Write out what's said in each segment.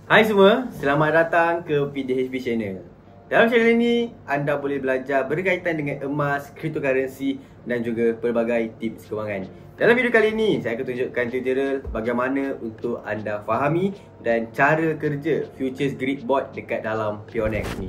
Hai semua, selamat datang ke PDHP Channel. Dalam channel ini, anda boleh belajar berkaitan dengan emas, cryptocurrency dan juga pelbagai tips kewangan. Dalam video kali ini, saya akan tunjukkan tutorial bagaimana untuk anda fahami dan cara kerja Futures Grid Bot dekat dalam Pionex ni.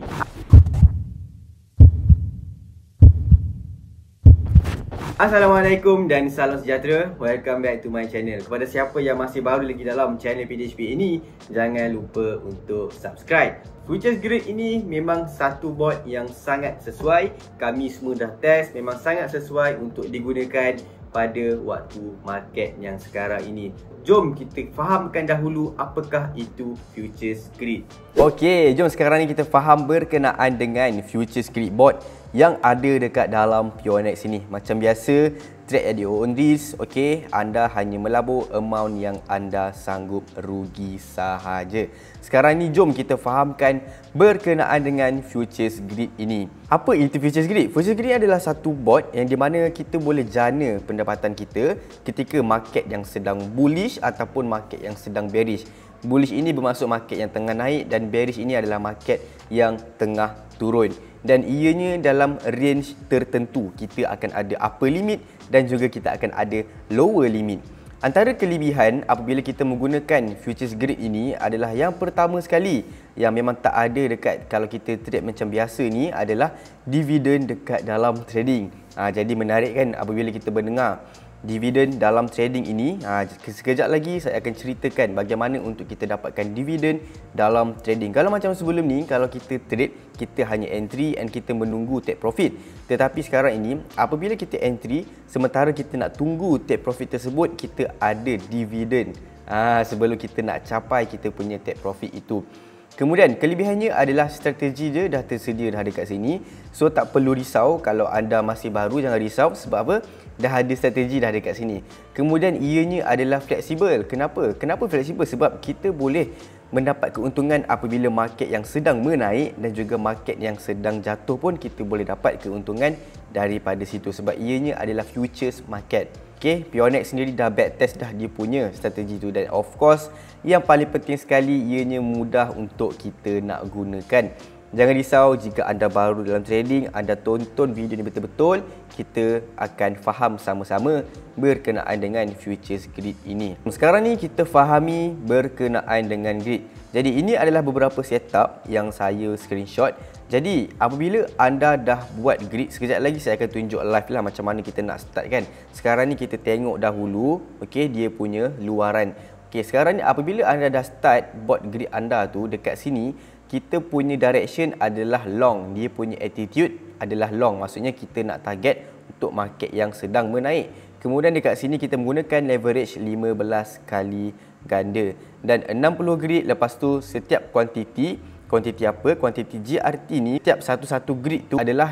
Assalamualaikum dan salam sejahtera. Welcome back to my channel. Kepada siapa yang masih baru lagi dalam channel PDHP ini, jangan lupa untuk subscribe. Futures Grid ini memang satu bot yang sangat sesuai. Kami semua dah test, memang sangat sesuai untuk digunakan pada waktu market yang sekarang ini. Jom kita fahamkan dahulu apakah itu Futures Grid. Okey, jom sekarang ni kita faham berkenaan dengan Futures Grid Bot yang ada dekat dalam Pionex ini. Macam biasa, trade at your own risk. Okey, anda hanya melabur amount yang anda sanggup rugi sahaja. Sekarang ni jom kita fahamkan berkenaan dengan Futures Grid ini. Apa itu Futures Grid? Futures Grid adalah satu bot yang di mana kita boleh jana pendapatan kita ketika market yang sedang bullish ataupun market yang sedang bearish. Bullish ini bermaksud market yang tengah naik dan bearish ini adalah market yang tengah turun. Dan ianya dalam range tertentu. Kita akan ada upper limit dan juga kita akan ada lower limit. Antara kelebihan apabila kita menggunakan Futures Grid ini adalah yang pertama sekali yang memang tak ada dekat kalau kita trade macam biasa ni adalah dividen dekat dalam trading. Jadi menarik kan apabila kita mendengar dividen dalam trading ini. Sekejap lagi saya akan ceritakan bagaimana untuk kita dapatkan dividen dalam trading. Kalau macam sebelum ni, kalau kita trade, kita hanya entry and kita menunggu take profit. Tetapi sekarang ini, apabila kita entry, sementara kita nak tunggu take profit tersebut, kita ada dividen sebelum kita nak capai kita punya take profit itu. Kemudian kelebihannya adalah strategi dia dah tersedia dah dekat sini. So tak perlu risau. Kalau anda masih baru, jangan risau. Sebab apa? Dah ada strategi dah dekat sini. Kemudian ianya adalah fleksibel. Kenapa? Kenapa fleksibel? Sebab kita boleh mendapat keuntungan apabila market yang sedang menaik dan juga market yang sedang jatuh pun kita boleh dapat keuntungan daripada situ. Sebab ianya adalah futures market. Okay, Pionex sendiri dah backtest dah dia punya strategi tu. Dan of course, yang paling penting sekali ianya mudah untuk kita nak gunakan. Jangan risau jika anda baru dalam trading, anda tonton video ni betul-betul, kita akan faham sama-sama berkenaan dengan Futures Grid ini. Sekarang ni kita fahami berkenaan dengan grid. Jadi ini adalah beberapa setup yang saya screenshot. Jadi apabila anda dah buat grid, sekejap lagi saya akan tunjuk live lah macam mana kita nak start kan. Sekarang ni kita tengok dahulu, okey, dia punya luaran. Okey, sekarang ni apabila anda dah start buat grid anda tu, dekat sini kita punya direction adalah long. Dia punya attitude adalah long. Maksudnya kita nak target untuk market yang sedang menaik. Kemudian dekat sini kita menggunakan leverage 15 kali ganda dan 60 grid. Lepas tu setiap kuantiti apa? Kuantiti GRT ni, setiap satu-satu grid tu adalah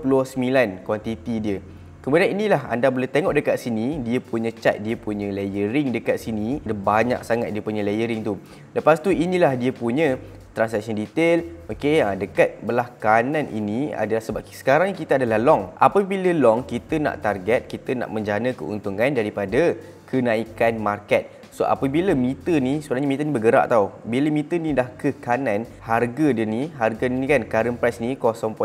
29 kuantiti dia. Kemudian inilah anda boleh tengok dekat sini dia punya chart, dia punya layering dekat sini. Ada banyak sangat dia punya layering tu. Lepas tu inilah dia punya transaction detail. Okey, dekat belah kanan ini adalah sebab sekarang kita adalah long. Apabila long, kita nak target, kita nak menjana keuntungan daripada kenaikan market. So apabila meter ni, sebenarnya meter ni bergerak tau. Bila meter ni dah ke kanan, harga ni kan current price ni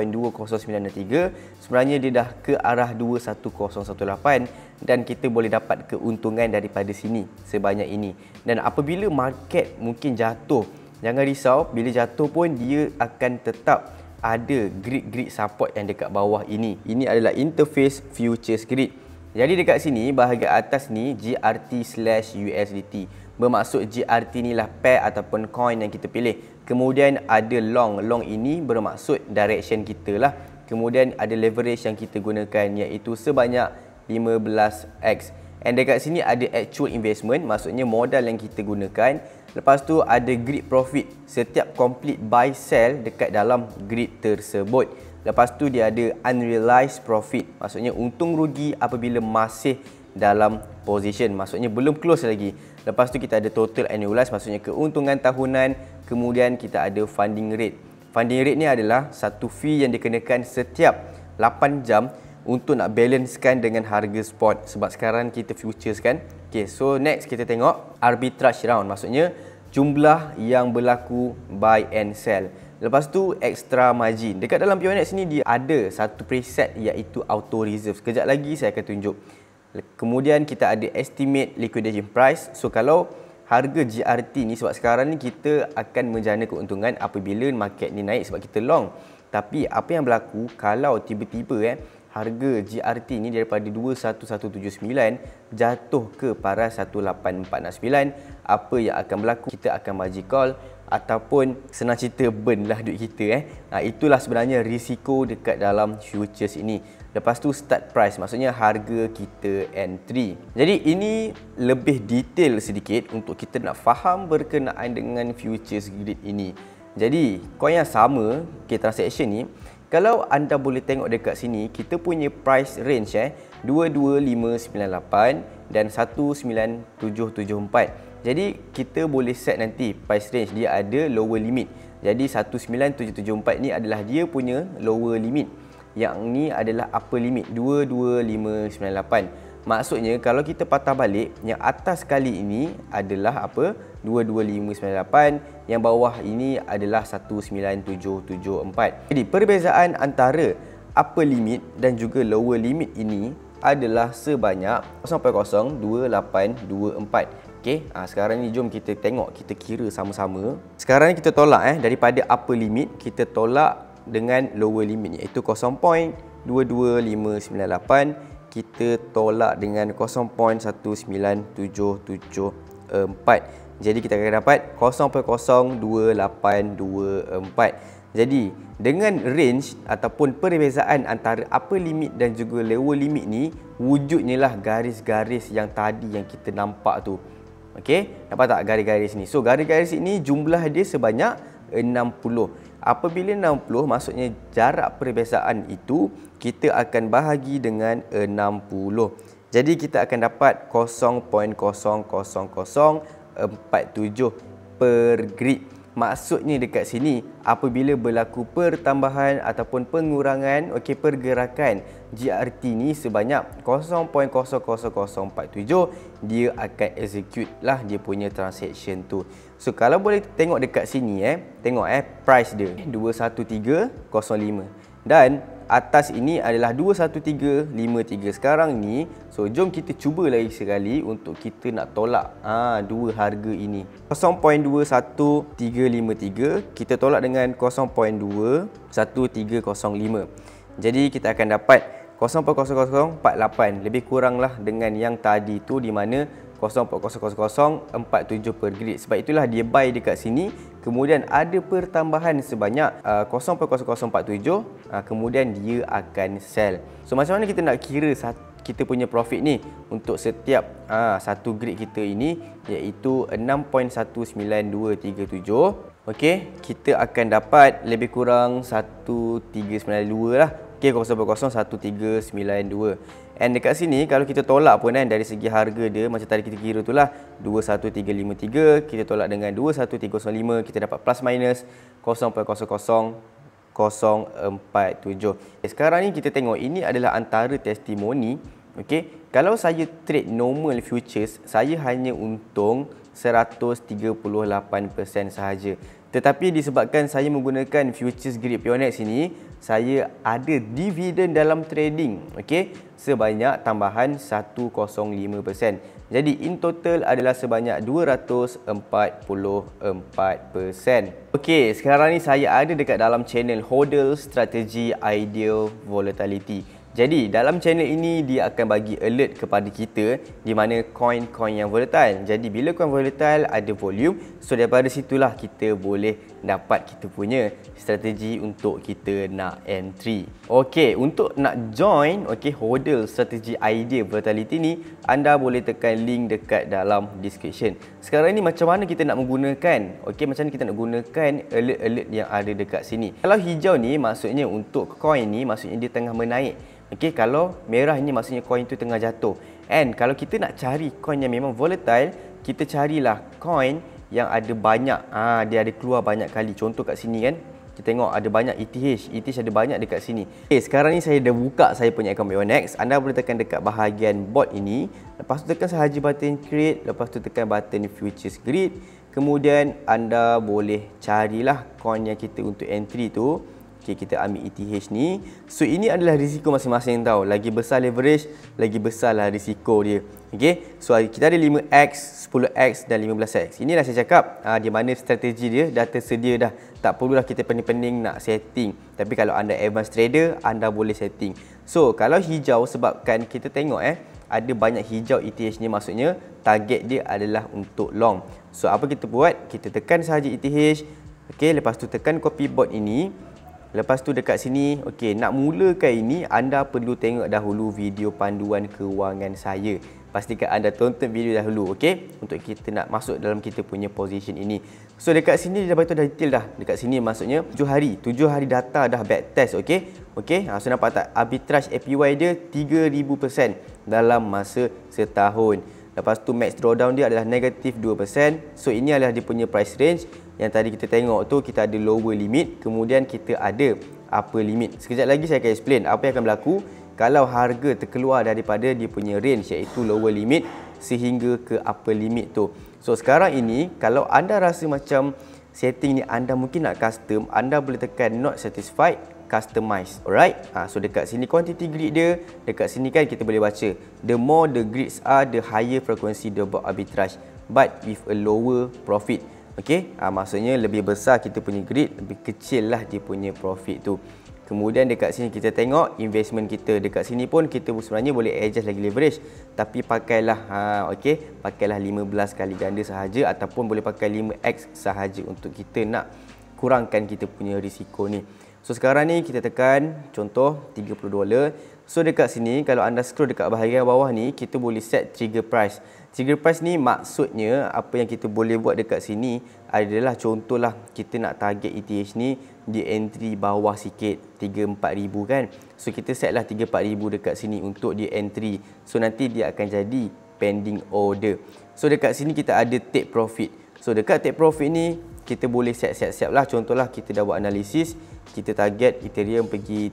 0.2093, sebenarnya dia dah ke arah 21018 dan kita boleh dapat keuntungan daripada sini sebanyak ini. Dan apabila market mungkin jatuh, jangan risau, bila jatuh pun dia akan tetap ada grid-grid support yang dekat bawah ini. Ini adalah interface Futures Grid. Jadi dekat sini, bahagian atas ni GRT/USDT. Bermaksud GRT ni lah pair ataupun coin yang kita pilih. Kemudian ada long. Long ini bermaksud direction kita lah. Kemudian ada leverage yang kita gunakan iaitu sebanyak 15x. And dekat sini ada actual investment, maksudnya modal yang kita gunakan. Lepas tu ada grid profit, setiap complete buy sell dekat dalam grid tersebut. Lepas tu dia ada unrealized profit, maksudnya untung rugi apabila masih dalam position, maksudnya belum close lagi. Lepas tu kita ada total annualized, maksudnya keuntungan tahunan. Kemudian kita ada funding rate. Funding rate ni adalah satu fee yang dikenakan setiap 8 jam untuk nak balancekan dengan harga spot. Sebab sekarang kita futures kan. Okay, so next kita tengok arbitrage round, maksudnya jumlah yang berlaku buy and sell. Lepas tu extra margin. Dekat dalam Pionex ni dia ada satu preset iaitu auto reserve. Sekejap lagi saya akan tunjuk. Kemudian kita ada estimate liquidation price. So kalau harga GRT ni, sebab sekarang ni kita akan menjana keuntungan apabila market ni naik sebab kita long. Tapi apa yang berlaku kalau tiba-tiba harga GRT ni daripada 21179 jatuh ke paras 18469, apa yang akan berlaku? Kita akan margin call ataupun senang cerita burn lah duit kita. Itulah sebenarnya risiko dekat dalam futures ini. Lepas tu start price, maksudnya harga kita entry. Jadi ini lebih detail sedikit untuk kita nak faham berkenaan dengan futures grid ini. Jadi coin yang sama, transaction ni, kalau anda boleh tengok dekat sini, kita punya price range 22598 dan 19774. Jadi kita boleh set nanti price range dia ada lower limit. Jadi 19774 ni adalah dia punya lower limit. Yang ni adalah upper limit 22598. Maksudnya kalau kita patah balik, yang atas kali ini adalah apa? 22598, yang bawah ini adalah 19774. Jadi perbezaan antara upper limit dan juga lower limit ini adalah sebanyak 0.02824. Okey, sekarang ni jom kita tengok, kita kira sama-sama. Sekarang ni kita tolak daripada upper limit, kita tolak dengan lower limit iaitu 0.22598. Kita tolak dengan 0.19774. Jadi kita akan dapat 0.02824. Jadi dengan range ataupun perbezaan antara upper limit dan juga lower limit ni, wujudnya lah garis-garis yang tadi yang kita nampak tu. Okey, nampak tak garis-garis ni? So garis-garis ini jumlah dia sebanyak 60. Apabila 60, maksudnya jarak perbezaan itu kita akan bahagi dengan 60. Jadi kita akan dapat 0.00047 per grid. Maksudnya dekat sini apabila berlaku pertambahan ataupun pengurangan pergerakan GRT ni sebanyak 0.00047, dia akan execute lah dia punya transaction tu. So kalau boleh tengok dekat sini tengok price dia 21305 dan atas ini adalah 21353 sekarang ni. So jom kita cuba lagi sekali untuk kita nak tolak dua harga ini. 0.21353 kita tolak dengan 0.21305. Jadi kita akan dapat 0.0048, lebih kuranglah dengan yang tadi tu di mana 0.00047 per grid. Sebab itulah dia buy dekat sini, kemudian ada pertambahan sebanyak 0.0047, kemudian dia akan sell. So macam mana kita nak kira kita punya profit ni untuk setiap satu grid kita ini, iaitu 6.19237. Okey, kita akan dapat lebih kurang 1392 lah. Okey, 0.01392. And dekat sini kalau kita tolak pun dari segi harga dia macam tadi kita kira tu lah 21353, kita tolak dengan 21305, kita dapat plus minus 0.00047. Sekarang ni kita tengok ini adalah antara testimoni. Okey, kalau saya trade normal futures, saya hanya untung 138% sahaja. Tetapi disebabkan saya menggunakan futures grid Pionex ini, saya ada dividen dalam trading, sebanyak tambahan 105%. Jadi in total adalah sebanyak 244%. Okey, sekarang ni saya ada dekat dalam channel Hodl Strategy Ideal Volatility. Jadi dalam channel ini dia akan bagi alert kepada kita di mana coin-coin yang volatile. Jadi bila coin volatile ada volume, so daripada situlah kita boleh dapat kita punya strategi untuk kita nak entry. Okey, untuk nak join Hodl Strategy Ideal Volatility ni, anda boleh tekan link dekat dalam description. Sekarang ni macam mana kita nak menggunakan? Macam mana kita nak gunakan alert-alert yang ada dekat sini? Kalau hijau ni maksudnya untuk coin ni, maksudnya dia tengah menaik. Kalau merah ini maksudnya coin tu tengah jatuh. And kalau kita nak cari coin yang memang volatile, kita carilah coin yang ada banyak, dia ada keluar banyak kali. Contoh kat sini kan, kita tengok ada banyak ETH ada banyak dekat sini. Sekarang ni saya dah buka saya punya account Pionex. Anda boleh tekan dekat bahagian bot ini, lepas tu tekan sahaja button create, lepas tu tekan button futures grid. Kemudian anda boleh carilah coin yang kita untuk entry tu. Okey, kita ambil ETH ni. So ini adalah risiko masing-masing tau. Lagi besar leverage, lagi besarlah risiko dia. Okey. So kita ada 5x, 10x dan 15x. Inilah saya cakap di mana strategi dia dah tersedia dah. Tak perlulah kita pening-pening nak setting. Tapi kalau anda advanced trader, anda boleh setting. So kalau hijau, sebabkan kita tengok ada banyak hijau ETH ni, maksudnya target dia adalah untuk long. So apa kita buat? Kita tekan sahaja ETH. Okey, lepas tu tekan copy bot ini. Lepas tu dekat sini, okey, nak mulakan ini anda perlu tengok dahulu video panduan kewangan saya. Pastikan anda tonton video dahulu, okey, untuk kita nak masuk dalam kita punya position ini. So dekat sini dia dah beritahu dah detail dah. Dekat sini maksudnya 7 hari data dah backtest, okey. Okey, so nampak tak arbitrage APY dia 3000% dalam masa setahun. Lepas tu max drawdown dia adalah negatif 2%. So ini adalah dia punya price range. Yang tadi kita tengok tu kita ada lower limit, kemudian kita ada upper limit. Sekejap lagi saya akan explain apa yang akan berlaku kalau harga terkeluar daripada dia punya range, iaitu lower limit sehingga ke upper limit tu. So sekarang ini kalau anda rasa macam setting ni anda mungkin nak custom, anda boleh tekan not satisfied, customize. Alright. So dekat sini quantity grid dia, dekat sini kan kita boleh baca the more the grids are, the higher frequency the bot arbitrage but with a lower profit. Okey, maksudnya lebih besar kita punya grid, lebih kecil lah dia punya profit tu. Kemudian dekat sini kita tengok investment kita. Dekat sini pun kita sebenarnya boleh adjust lagi leverage, tapi pakailah okey, pakailah 15 kali ganda sahaja ataupun boleh pakai 5x sahaja untuk kita nak kurangkan kita punya risiko ni. So sekarang ni kita tekan contoh $30. So dekat sini kalau anda scroll dekat bahagian bawah ni, kita boleh set trigger price. Trigger price ni maksudnya apa yang kita boleh buat dekat sini adalah contohlah kita nak target ETH ni di entry bawah sikit 3-4 ribu kan. So kita set lah 3-4 ribu dekat sini untuk di entry. So nanti dia akan jadi pending order. So dekat sini kita ada take profit. So dekat take profit ni kita boleh siap-siap lah. Contohlah kita dah buat analisis, kita target Ethereum pergi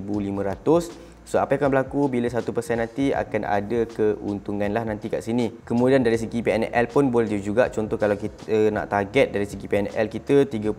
3,500. So apa yang akan berlaku bila 1% nanti akan ada keuntungan lah nanti kat sini. Kemudian dari segi PNL pun boleh juga. Contoh kalau kita nak target dari segi PNL kita $30,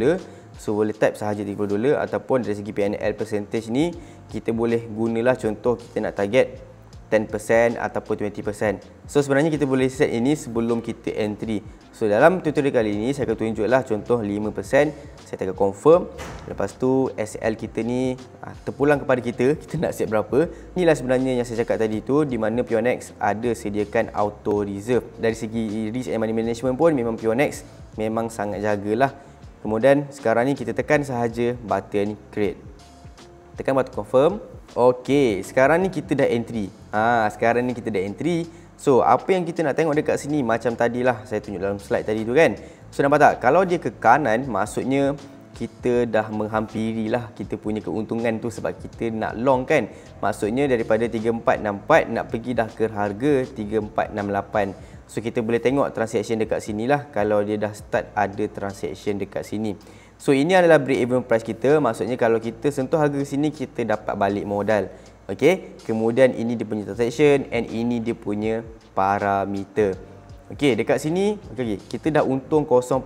so boleh type sahaja $30, ataupun dari segi PNL percentage ni kita boleh gunalah, contoh kita nak target 10% ataupun 20%. So sebenarnya kita boleh set ini sebelum kita entry. So dalam tutorial kali ini saya akan tunjuklah contoh 5%. Saya tekan confirm. Lepas tu SL kita ni terpulang kepada kita nak set berapa. Inilah sebenarnya yang saya cakap tadi tu, di mana Pionex ada sediakan auto reserve. Dari segi risk and money management pun memang Pionex memang sangat jagalah. Kemudian sekarang ni kita tekan sahaja button create. Tekan button confirm. Okey, sekarang ni kita dah entry. Sekarang ni kita dah entry. So, apa yang kita nak tengok dekat sini macam tadilah saya tunjuk dalam slide tadi tu kan. So, nampak tak? Kalau dia ke kanan, maksudnya kita dah menghampirilah kita punya keuntungan tu sebab kita nak long kan. Maksudnya daripada 3464 nak pergi dah ke harga 3468. So, kita boleh tengok transaction dekat sinilah kalau dia dah start ada transaction dekat sini. So ini adalah break even price kita. Maksudnya kalau kita sentuh harga sini kita dapat balik modal. Okey. Kemudian ini dia punya transaction and ini dia punya parameter. Okey, dekat sini kita dah untung 0.6%.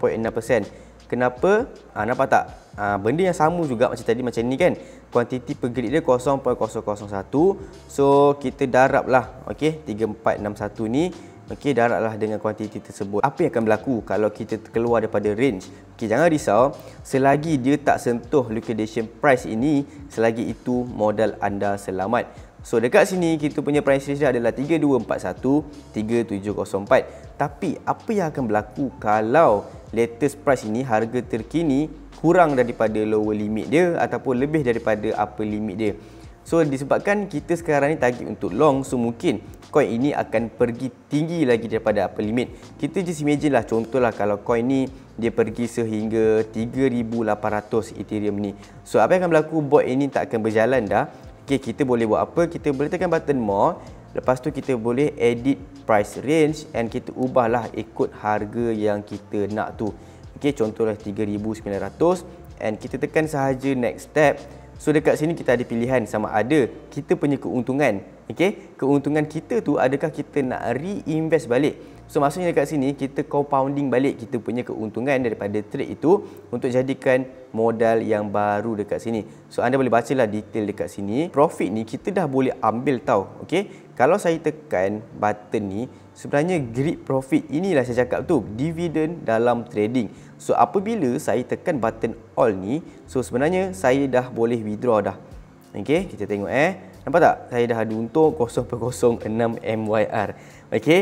Kenapa? Nampak tak? Benda yang sama juga macam tadi, macam ni kan. Kuantiti per grid dia 0.001. So kita darablah, okey, 3461 ni. Okey, darablah dengan kuantiti tersebut. Apa yang akan berlaku kalau kita keluar daripada range? Okey, jangan risau. Selagi dia tak sentuh liquidation price ini, selagi itu modal anda selamat. So dekat sini kita punya price range dia adalah 3241, 3704. Tapi apa yang akan berlaku kalau latest price ini, harga terkini kurang daripada lower limit dia ataupun lebih daripada upper limit dia? So disebabkan kita sekarang ni target untuk long, so mungkin coin ini akan pergi tinggi lagi daripada upper limit. Kita just imagine lah, contohlah kalau coin ni dia pergi sehingga 3,800 Ethereum ni. So apa yang akan berlaku, bot ini tak akan berjalan dah. Okay, kita boleh buat apa? Kita boleh tekan button more. Lepas tu kita boleh edit price range and kita ubahlah ikut harga yang kita nak tu. Okay, contohlah 3,900 and kita tekan sahaja next step. So dekat sini kita ada pilihan sama ada kita punya keuntungan. Okey, keuntungan kita tu adakah kita nak reinvest balik So maksudnya dekat sini kita compounding balik kita punya keuntungan daripada trade itu untuk jadikan modal yang baru dekat sini. So anda boleh bacalah detail dekat sini. Profit ni kita dah boleh ambil tau. Okey. Kalau saya tekan button ni, sebenarnya grid profit inilah saya cakap tu, dividend dalam trading. So apabila saya tekan button all ni, so sebenarnya saya dah boleh withdraw dah. Okey, kita tengok nampak tak? Saya dah ada untung 0.06 MYR. Okey.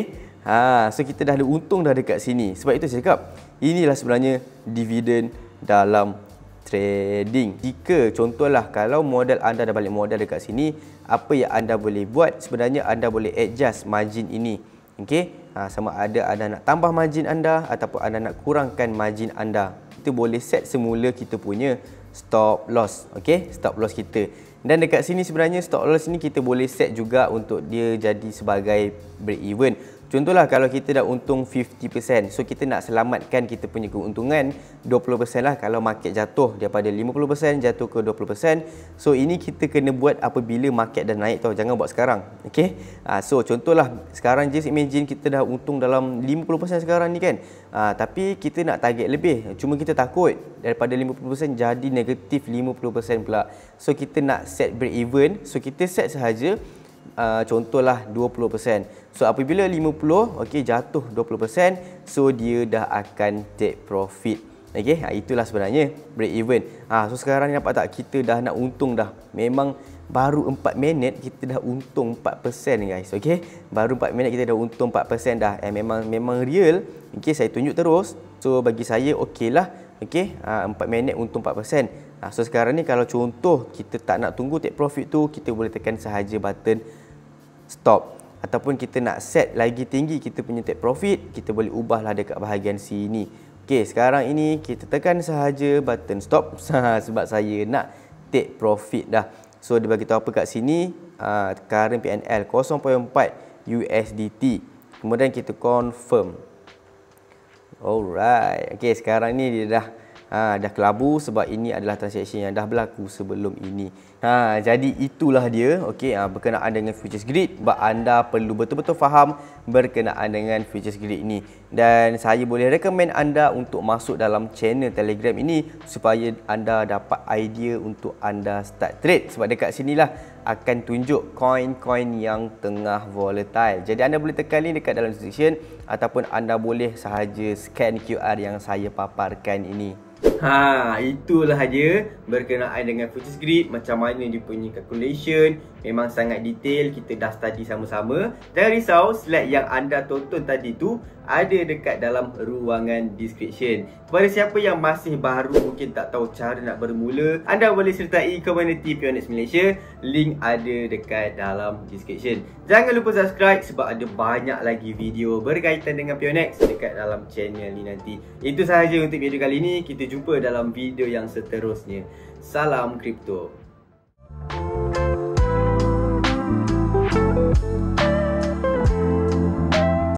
So kita dah ada untung dah dekat sini. Sebab itu saya cakap, inilah sebenarnya dividen dalam trading. Jika contohlah kalau modal anda dah balik modal dekat sini, apa yang anda boleh buat sebenarnya anda boleh adjust margin ini. Okey, sama ada anda nak tambah margin anda ataupun anda nak kurangkan margin anda. Kita boleh set semula kita punya stop loss. Okey, stop loss kita. Dan dekat sini sebenarnya stop loss ni kita boleh set juga untuk dia jadi sebagai break even. Contohlah kalau kita dah untung 50%, so kita nak selamatkan kita punya keuntungan 20% lah kalau market jatuh daripada 50% jatuh ke 20%. So ini kita kena buat apabila market dah naik tau, jangan buat sekarang. Okey. So contohlah sekarang just imagine kita dah untung dalam 50% sekarang ni kan. Tapi kita nak target lebih. Cuma kita takut daripada 50% jadi negatif 50% pula. So kita nak set break even. So kita set sahaja contohlah 20%. So apabila 50, okey, jatuh 20%, so dia dah akan take profit. Okey, itulah sebenarnya break even. So sekarang ni nampak tak, kita dah nak untung dah. Memang baru 4 minit kita dah untung 4% guys. Okey, baru 4 minit kita dah untung 4% dah. Memang real. Okey, saya tunjuk terus. So bagi saya okeylah. Okey, 4 minit untung 4%. So sekarang ni kalau contoh kita tak nak tunggu take profit tu, kita boleh tekan sahaja button stop. Ataupun kita nak set lagi tinggi kita punya take profit, kita boleh ubahlah dekat bahagian sini. Okey, sekarang ini kita tekan sahaja button stop sebab saya nak take profit dah. So dia bagi tahu apa kat sini, current PNL 0.4 USDT. Kemudian kita confirm. Alright. Okey, sekarang ni dia dah kelabu sebab ini adalah transaction yang dah berlaku sebelum ini. Jadi itulah dia. Okey, berkenaan dengan futures grid. Sebab anda perlu betul-betul faham berkenaan dengan futures grid ini. Dan saya boleh recommend anda untuk masuk dalam channel Telegram ini supaya anda dapat idea untuk anda start trade. Sebab dekat sinilah akan tunjuk coin-coin yang tengah volatile. Jadi anda boleh tekan link dekat dalam description ataupun anda boleh sahaja scan QR yang saya paparkan ini. Itulah aja berkenaan dengan futures grid, macam mana dia punya calculation. Memang sangat detail, kita dah study sama-sama. Jangan risau, slide yang anda tonton tadi tu ada dekat dalam ruangan description. Kepada siapa yang masih baru, mungkin tak tahu cara nak bermula, anda boleh sertai community Pionex Malaysia. Link ada dekat dalam description. Jangan lupa subscribe sebab ada banyak lagi video berkaitan dengan Pionex dekat dalam channel ni nanti. Itu sahaja untuk video kali ini. Kita jumpa dalam video yang seterusnya. Salam kripto.